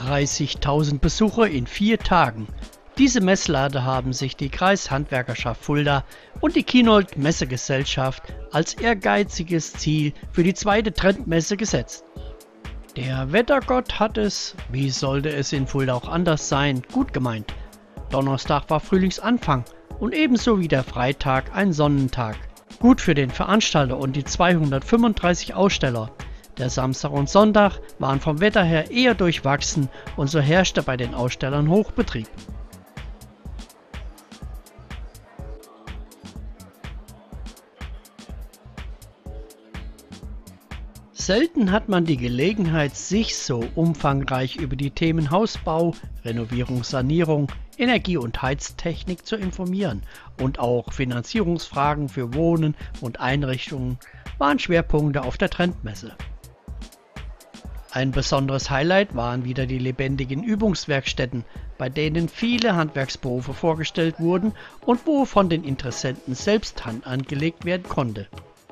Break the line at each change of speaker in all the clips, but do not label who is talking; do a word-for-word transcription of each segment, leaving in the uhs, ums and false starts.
dreißigtausend Besucher in vier Tagen. Diese Messlade haben sich die Kreishandwerkerschaft Fulda und die Kinold Messegesellschaft als ehrgeiziges Ziel für die zweite Trendmesse gesetzt. Der Wettergott hat es, wie sollte es in Fulda auch anders sein, gut gemeint. Donnerstag war Frühlingsanfang und ebenso wie der Freitag ein Sonnentag. Gut für den Veranstalter und die zweihundertfünfunddreißig Aussteller. Der Samstag und Sonntag waren vom Wetter her eher durchwachsen und so herrschte bei den Ausstellern Hochbetrieb. Selten hat man die Gelegenheit, sich so umfangreich über die Themen Hausbau, Renovierung, Sanierung, Energie- und Heiztechnik zu informieren, und auch Finanzierungsfragen für Wohnen und Einrichtungen waren Schwerpunkte auf der Trendmesse. Ein besonderes Highlight waren wieder die lebendigen Übungswerkstätten, bei denen viele Handwerksberufe vorgestellt wurden und wo von den Interessenten selbst Hand angelegt werden konnte.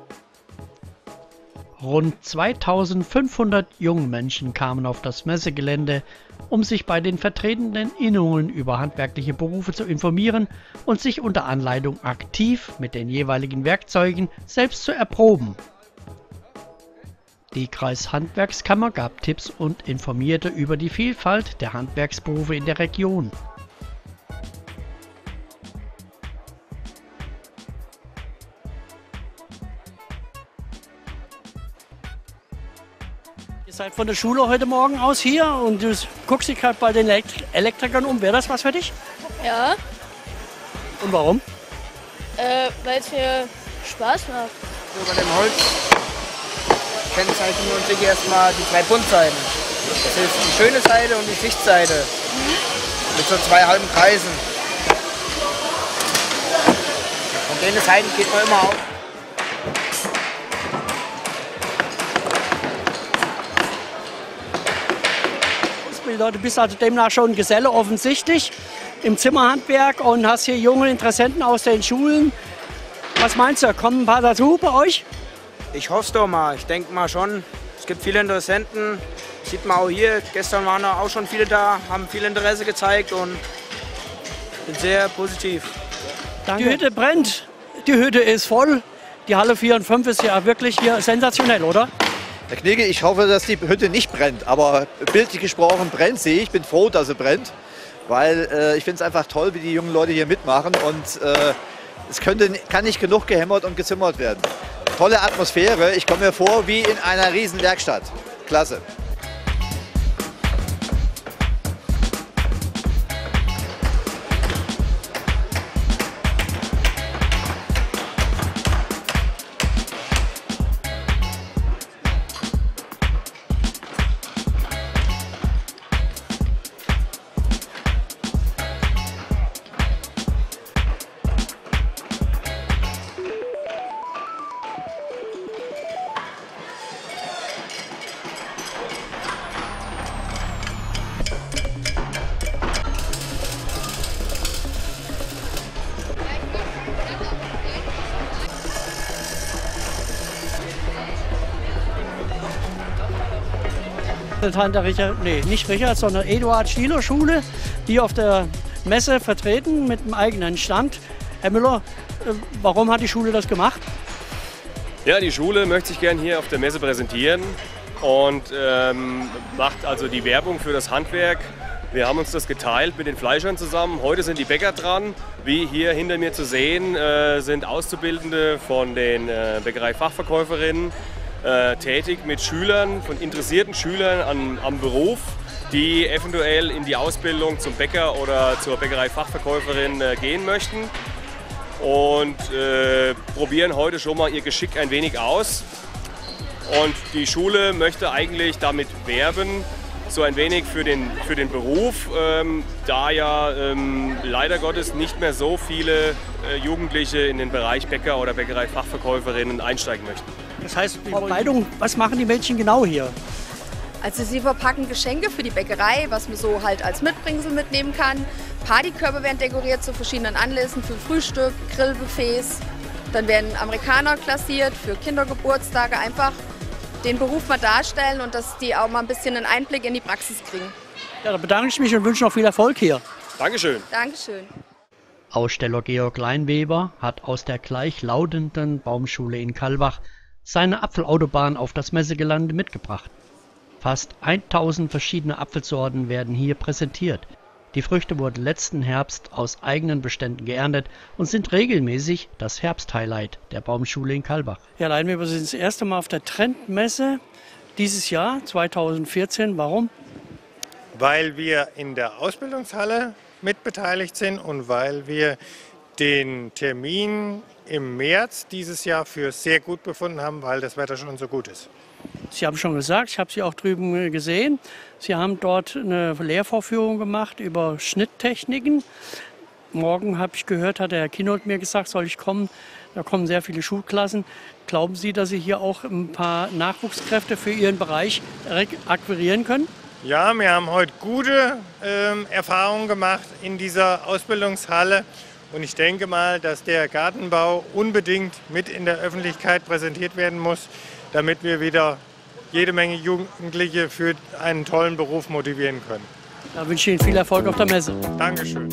Rund zweitausendfünfhundert junge Menschen kamen auf das Messegelände, um sich bei den vertretenen Innungen über handwerkliche Berufe zu informieren und sich unter Anleitung aktiv mit den jeweiligen Werkzeugen selbst zu erproben. Die Kreishandwerkskammer gab Tipps und informierte über die Vielfalt der Handwerksberufe in der Region.
Ihr seid von der Schule heute Morgen aus hier und du guckst dich gerade bei den Elektri- Elektrikern um. Wäre das was für dich?
Ja,
Und warum?
äh, weil es mir Spaß macht.
So, bei dem Holz kennzeichnen wir uns hier erstmal die drei Buntseiten. Das ist die schöne Seite und die Sichtseite. Mit so zwei halben Kreisen. Von den Seiten geht man immer auf.
Du bist also demnach schon Geselle offensichtlich im Zimmerhandwerk und hast hier junge Interessenten aus den Schulen. Was meinst du, kommen ein paar dazu bei euch?
Ich hoffe es doch mal. Ich denke mal schon. Es gibt viele Interessenten. Sieht man auch hier. Gestern waren auch schon viele da, haben viel Interesse gezeigt und sind sehr positiv.
Danke. Die Hütte brennt. Die Hütte ist voll. Die Halle vier und fünf ist ja wirklich hier sensationell, oder?
Herr Knigge, ich hoffe, dass die Hütte nicht brennt, aber bildlich gesprochen brennt sie. Ich bin froh, dass sie brennt, weil äh, ich finde es einfach toll, wie die jungen Leute hier mitmachen und äh, es könnte, kann nicht genug gehämmert und gezimmert werden. Tolle Atmosphäre, ich komme mir vor wie in einer riesen Werkstatt. Klasse.
Der Richard, nee, nicht Richard, sondern Eduard Stieler Schule, die auf der Messe vertreten mit einem eigenen Stand. Herr Müller, äh, warum hat die Schule das gemacht?
Ja, die Schule möchte sich gern hier auf der Messe präsentieren und ähm, macht also die Werbung für das Handwerk. Wir haben uns das geteilt mit den Fleischern zusammen. Heute sind die Bäcker dran. Wie hier hinter mir zu sehen, äh, sind Auszubildende von den äh, Bäckereifachverkäuferinnen äh, tätig mit Schülern, von interessierten Schülern an, am Beruf, die eventuell in die Ausbildung zum Bäcker oder zur Bäckereifachverkäuferin äh, gehen möchten. Und äh, probieren heute schon mal ihr Geschick ein wenig aus. Und die Schule möchte eigentlich damit werben, so ein wenig für den, für den Beruf, ähm, da ja ähm, leider Gottes nicht mehr so viele äh, Jugendliche in den Bereich Bäcker oder Bäckereifachverkäuferinnen einsteigen möchten.
Das heißt, Frau Beidung, was machen die Mädchen genau hier?
Also sie verpacken Geschenke für die Bäckerei, was man so halt als Mitbringsel mitnehmen kann. Partykörbe werden dekoriert zu verschiedenen Anlässen, für Frühstück, Grillbuffets. Dann werden Amerikaner klassiert für Kindergeburtstage, einfach den Beruf mal darstellen und dass die auch mal ein bisschen einen Einblick in die Praxis kriegen.
Ja, da bedanke ich mich und wünsche noch viel Erfolg hier.
Dankeschön.
Dankeschön.
Aussteller Georg Leinweber hat aus der gleichlautenden Baumschule in Kallbach seine Apfelautobahn auf das Messegelände mitgebracht. Fast tausend verschiedene Apfelsorten werden hier präsentiert. Die Früchte wurden letzten Herbst aus eigenen Beständen geerntet und sind regelmäßig das Herbsthighlight der Baumschule in Kallbach.
Herr Leinweber, Sie sind das erste Mal auf der Trendmesse dieses Jahr, zweitausendvierzehn. Warum?
Weil wir in der Ausbildungshalle mitbeteiligt sind und weil wir den Termin im März dieses Jahr für sehr gut befunden haben, weil das Wetter schon so gut ist.
Sie haben schon gesagt, ich habe Sie auch drüben gesehen. Sie haben dort eine Lehrvorführung gemacht über Schnitttechniken. Morgen habe ich gehört, hat der Herr Kinold mir gesagt, soll ich kommen. Da kommen sehr viele Schulklassen. Glauben Sie, dass Sie hier auch ein paar Nachwuchskräfte für Ihren Bereich akquirieren können?
Ja, wir haben heute gute ähm, Erfahrungen gemacht in dieser Ausbildungshalle. Und ich denke mal, dass der Gartenbau unbedingt mit in der Öffentlichkeit präsentiert werden muss, damit wir wieder jede Menge Jugendliche für einen tollen Beruf motivieren können.
Da wünsche ich Ihnen viel Erfolg auf der Messe.
Dankeschön.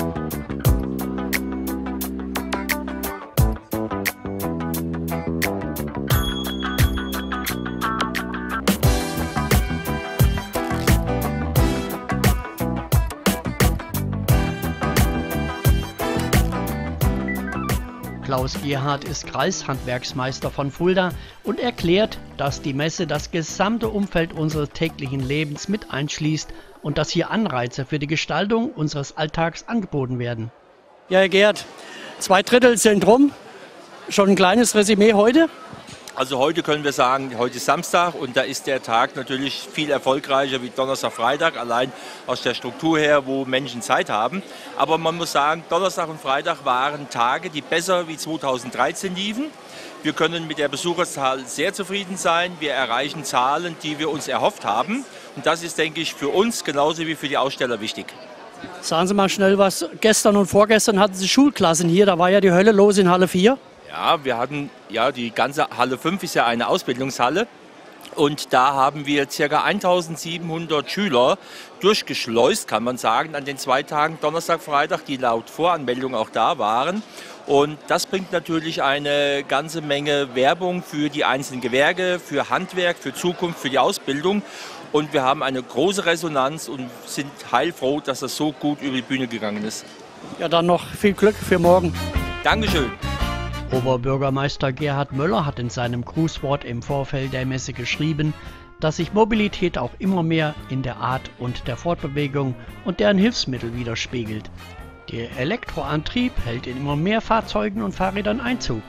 Klaus Gerhardt ist Kreishandwerksmeister von Fulda und erklärt, dass die Messe das gesamte Umfeld unseres täglichen Lebens mit einschließt und dass hier Anreize für die Gestaltung unseres Alltags angeboten werden.
Ja, Herr Gerhardt, zwei Drittel sind rum. Schon ein kleines Resümee heute?
Also heute können wir sagen, heute ist Samstag und da ist der Tag natürlich viel erfolgreicher wie Donnerstag, Freitag, allein aus der Struktur her, wo Menschen Zeit haben. Aber man muss sagen, Donnerstag und Freitag waren Tage, die besser wie zweitausenddreizehn liefen. Wir können mit der Besucherzahl sehr zufrieden sein. Wir erreichen Zahlen, die wir uns erhofft haben. Und das ist, denke ich, für uns genauso wie für die Aussteller wichtig.
Sagen Sie mal schnell was. Gestern und vorgestern hatten Sie Schulklassen hier. Da war ja die Hölle los in Halle vier.
Ja, wir hatten, ja, die ganze Halle fünf ist ja eine Ausbildungshalle und da haben wir ca. eintausendsiebenhundert Schüler durchgeschleust, kann man sagen, an den zwei Tagen Donnerstag, Freitag, die laut Voranmeldung auch da waren. Und das bringt natürlich eine ganze Menge Werbung für die einzelnen Gewerke, für Handwerk, für Zukunft, für die Ausbildung. Und wir haben eine große Resonanz und sind heilfroh, dass das so gut über die Bühne gegangen ist.
Ja, dann noch viel Glück für morgen.
Dankeschön.
Oberbürgermeister Gerhard Möller hat in seinem Grußwort im Vorfeld der Messe geschrieben, dass sich Mobilität auch immer mehr in der Art und der Fortbewegung und deren Hilfsmittel widerspiegelt. Der Elektroantrieb hält in immer mehr Fahrzeugen und Fahrrädern Einzug.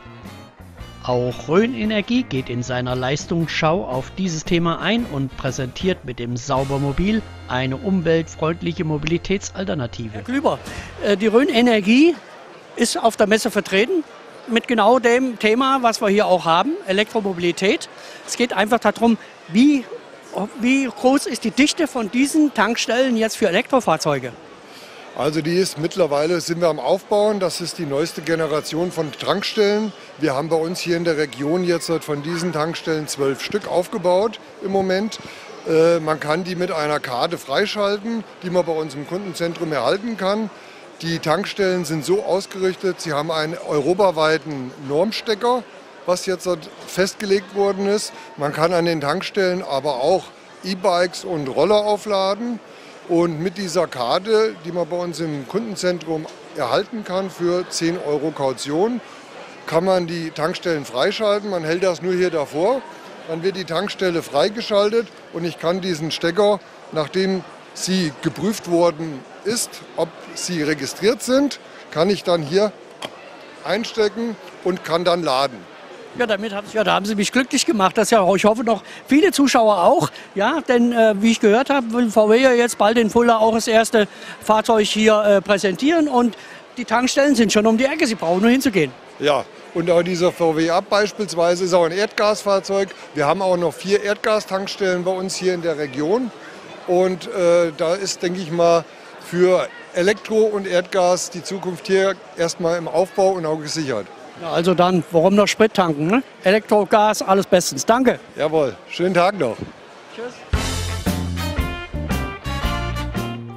Auch Rhön Energie geht in seiner Leistungsschau auf dieses Thema ein und präsentiert mit dem Saubermobil eine umweltfreundliche Mobilitätsalternative.
Herr Klüber, die Rhön Energie ist auf der Messe vertreten mit genau dem Thema, was wir hier auch haben, Elektromobilität. Es geht einfach darum, wie, wie groß ist die Dichte von diesen Tankstellen jetzt für Elektrofahrzeuge?
Also die ist mittlerweile, sind wir am Aufbauen, das ist die neueste Generation von Tankstellen. Wir haben bei uns hier in der Region jetzt von diesen Tankstellen zwölf Stück aufgebaut im Moment. Äh, man kann die mit einer Karte freischalten, die man bei uns im Kundenzentrum erhalten kann. Die Tankstellen sind so ausgerichtet, sie haben einen europaweiten Normstecker, was jetzt festgelegt worden ist. Man kann an den Tankstellen aber auch E-Bikes und Roller aufladen. Und mit dieser Karte, die man bei uns im Kundenzentrum erhalten kann für zehn Euro Kaution, kann man die Tankstellen freischalten. Man hält das nur hier davor, dann wird die Tankstelle freigeschaltet und ich kann diesen Stecker, nachdem sie geprüft worden ist, ob sie registriert sind, kann ich dann hier einstecken und kann dann laden.
Ja, damit hat, ja, da haben Sie mich glücklich gemacht. Das ja, ich hoffe noch viele Zuschauer auch. Ja, denn äh, wie ich gehört habe, will V W ja jetzt bald in Fulda auch das erste Fahrzeug hier äh, präsentieren. Und die Tankstellen sind schon um die Ecke. Sie brauchen nur hinzugehen.
Ja, und auch dieser V W Up beispielsweise ist auch ein Erdgasfahrzeug. Wir haben auch noch vier Erdgastankstellen bei uns hier in der Region. Und äh, da ist, denke ich mal, für Elektro und Erdgas die Zukunft hier erstmal im Aufbau und auch gesichert.
Ja, also dann, warum noch Sprit tanken? Ne? Elektro, Gas, alles bestens. Danke.
Jawohl, schönen Tag noch.
Tschüss.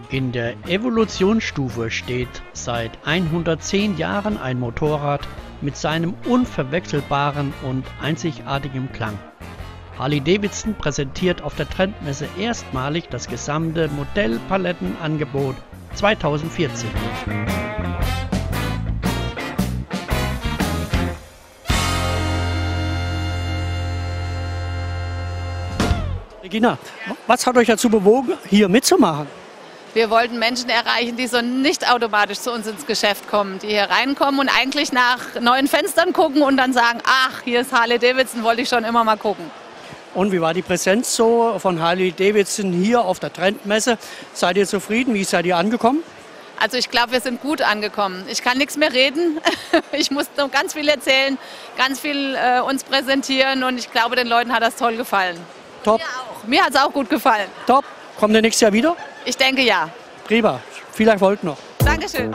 In der Evolutionsstufe steht seit hundertzehn Jahren ein Motorrad mit seinem unverwechselbaren und einzigartigen Klang. Harley-Davidson präsentiert auf der Trendmesse erstmalig das gesamte Modellpalettenangebot zweitausendvierzehn.
Regina, was hat euch dazu bewogen, hier mitzumachen?
Wir wollten Menschen erreichen, die so nicht automatisch zu uns ins Geschäft kommen, die hier reinkommen und eigentlich nach neuen Fenstern gucken und dann sagen, ach, hier ist Harley-Davidson, wollte ich schon immer mal gucken.
Und wie war die Präsenz so von Harley-Davidson hier auf der Trendmesse? Seid ihr zufrieden? Wie seid ihr angekommen?
Also ich glaube, wir sind gut angekommen. Ich kann nichts mehr reden. Ich muss noch ganz viel erzählen, ganz viel äh, uns präsentieren und ich glaube, den Leuten hat das toll gefallen.
Top.
Mir auch. Mir hat es auch gut gefallen.
Top. Kommt ihr nächstes Jahr wieder?
Ich denke ja.
Prima. Viel Erfolg noch.
Dankeschön.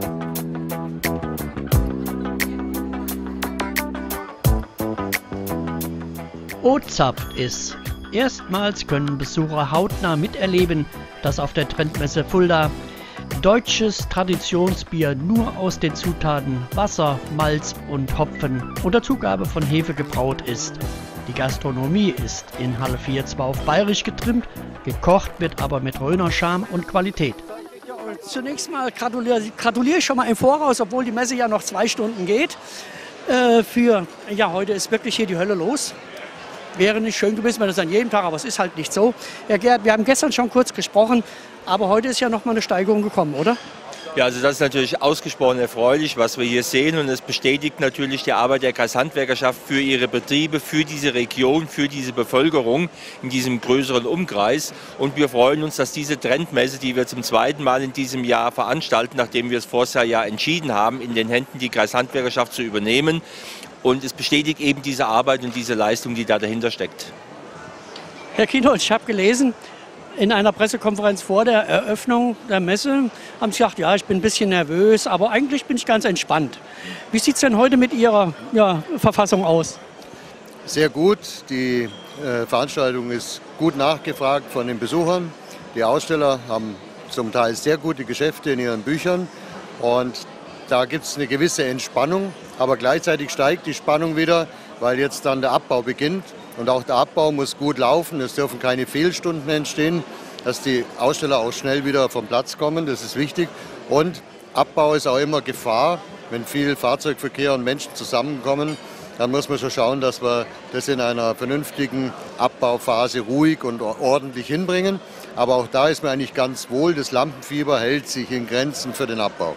O-Zapft ist. Erstmals können Besucher hautnah miterleben, dass auf der Trendmesse Fulda deutsches Traditionsbier nur aus den Zutaten Wasser, Malz und Hopfen unter Zugabe von Hefe gebraut ist. Die Gastronomie ist in Halle vier zwar auf bayerisch getrimmt, gekocht wird aber mit Rhöner Charme und Qualität.
Ja, zunächst mal gratuliere, gratuliere ich schon mal im Voraus, obwohl die Messe ja noch zwei Stunden geht. Äh, für, ja, heute ist wirklich hier die Hölle los. Wäre nicht schön gewesen, wenn das an jedem Tag, aber es ist halt nicht so. Herr Gerd, wir haben gestern schon kurz gesprochen, aber heute ist ja noch mal eine Steigerung gekommen, oder?
Ja, also das ist natürlich ausgesprochen erfreulich, was wir hier sehen, und es bestätigt natürlich die Arbeit der Kreishandwerkerschaft für ihre Betriebe, für diese Region, für diese Bevölkerung in diesem größeren Umkreis. Und wir freuen uns, dass diese Trendmesse, die wir zum zweiten Mal in diesem Jahr veranstalten, nachdem wir es vorher ja entschieden haben, in den Händen die Kreishandwerkerschaft zu übernehmen. Und es bestätigt eben diese Arbeit und diese Leistung, die da dahinter steckt.
Herr Kienholz, ich habe gelesen, in einer Pressekonferenz vor der Eröffnung der Messe haben Sie gesagt, ja, ich bin ein bisschen nervös, aber eigentlich bin ich ganz entspannt. Wie sieht es denn heute mit Ihrer ja, Verfassung aus?
Sehr gut. Die äh, Veranstaltung ist gut nachgefragt von den Besuchern. Die Aussteller haben zum Teil sehr gute Geschäfte in ihren Büchern. Und da gibt es eine gewisse Entspannung. Aber gleichzeitig steigt die Spannung wieder, weil jetzt dann der Abbau beginnt. Und auch der Abbau muss gut laufen. Es dürfen keine Fehlstunden entstehen, dass die Aussteller auch schnell wieder vom Platz kommen. Das ist wichtig. Und Abbau ist auch immer Gefahr. Wenn viel Fahrzeugverkehr und Menschen zusammenkommen, dann muss man schon schauen, dass wir das in einer vernünftigen Abbauphase ruhig und ordentlich hinbringen. Aber auch da ist man eigentlich ganz wohl. Das Lampenfieber hält sich in Grenzen für den Abbau.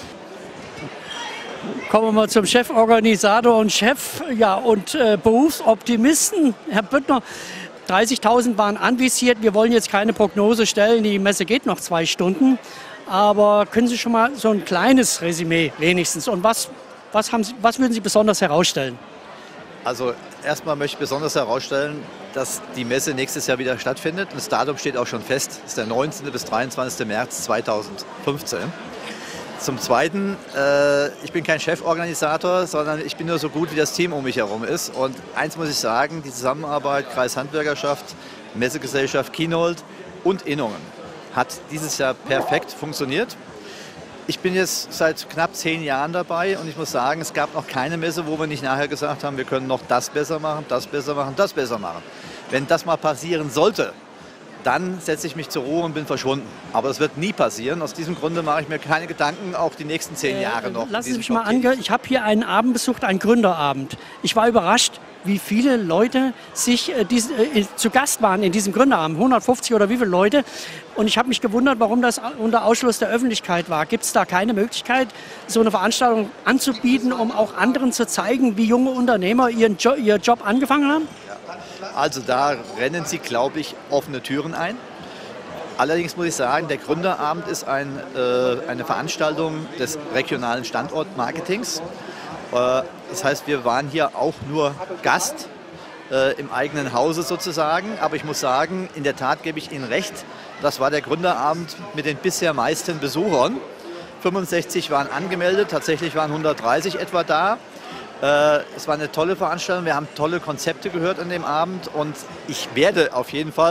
Kommen wir mal zum Cheforganisator und Chef ja, und äh, Berufsoptimisten. Herr Büttner, dreißigtausend waren anvisiert. Wir wollen jetzt keine Prognose stellen. Die Messe geht noch zwei Stunden. Aber können Sie schon mal so ein kleines Resümee wenigstens? Und was, was, haben Sie, was würden Sie besonders herausstellen?
Also erstmal möchte ich besonders herausstellen, dass die Messe nächstes Jahr wieder stattfindet. Das Datum steht auch schon fest. Das ist der neunzehnten bis dreiundzwanzigsten März zweitausendfünfzehn. Zum Zweiten, äh, ich bin kein Cheforganisator, sondern ich bin nur so gut, wie das Team um mich herum ist. Und eins muss ich sagen, die Zusammenarbeit Kreishandwerkerschaft, Messegesellschaft Kienhold und Innungen hat dieses Jahr perfekt funktioniert. Ich bin jetzt seit knapp zehn Jahren dabei und ich muss sagen, es gab noch keine Messe, wo wir nicht nachher gesagt haben, wir können noch das besser machen, das besser machen, das besser machen. Wenn das mal passieren sollte, dann setze ich mich zur Ruhe und bin verschwunden. Aber das wird nie passieren. Aus diesem Grunde mache ich mir keine Gedanken, auch die nächsten zehn Jahre noch.
Lassen Sie mich mal angehen. Ich habe hier einen Abend besucht, einen Gründerabend. Ich war überrascht, wie viele Leute sich äh, dies, äh, zu Gast waren in diesem Gründerabend. hundertfünfzig oder wie viele Leute. Und ich habe mich gewundert, warum das unter Ausschluss der Öffentlichkeit war. Gibt es da keine Möglichkeit, so eine Veranstaltung anzubieten, um auch anderen zu zeigen, wie junge Unternehmer ihren jo ihren Job angefangen haben?
Also da rennen Sie, glaube ich, offene Türen ein. Allerdings muss ich sagen, der Gründerabend ist ein, äh, eine Veranstaltung des regionalen Standortmarketings. Äh, das heißt, wir waren hier auch nur Gast äh, im eigenen Hause sozusagen. Aber ich muss sagen, in der Tat gebe ich Ihnen recht, das war der Gründerabend mit den bisher meisten Besuchern. fünfundsechzig waren angemeldet, tatsächlich waren hundertdreißig etwa da. Es war eine tolle Veranstaltung, wir haben tolle Konzepte gehört an dem Abend und ich werde auf jeden Fall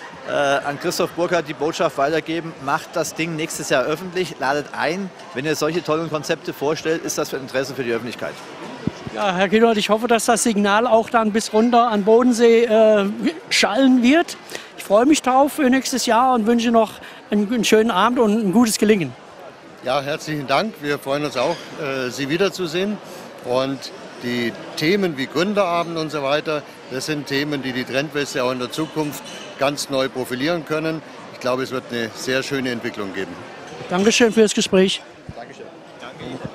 äh, an Christoph Burkhardt die Botschaft weitergeben, macht das Ding nächstes Jahr öffentlich, ladet ein. Wenn ihr solche tollen Konzepte vorstellt, ist das für Interesse für die Öffentlichkeit.
Ja, Herr Kinold, ich hoffe, dass das Signal auch dann bis runter an Bodensee äh, schallen wird. Ich freue mich drauf für nächstes Jahr und wünsche noch einen, einen schönen Abend und ein gutes Gelingen.
Ja, herzlichen Dank. Wir freuen uns auch, äh, Sie wiederzusehen. Und die Themen wie Gründerabend und so weiter, das sind Themen, die die Trendweste auch in der Zukunft ganz neu profilieren können. Ich glaube, es wird eine sehr schöne Entwicklung geben.
Dankeschön für das Gespräch.
Dankeschön. Danke.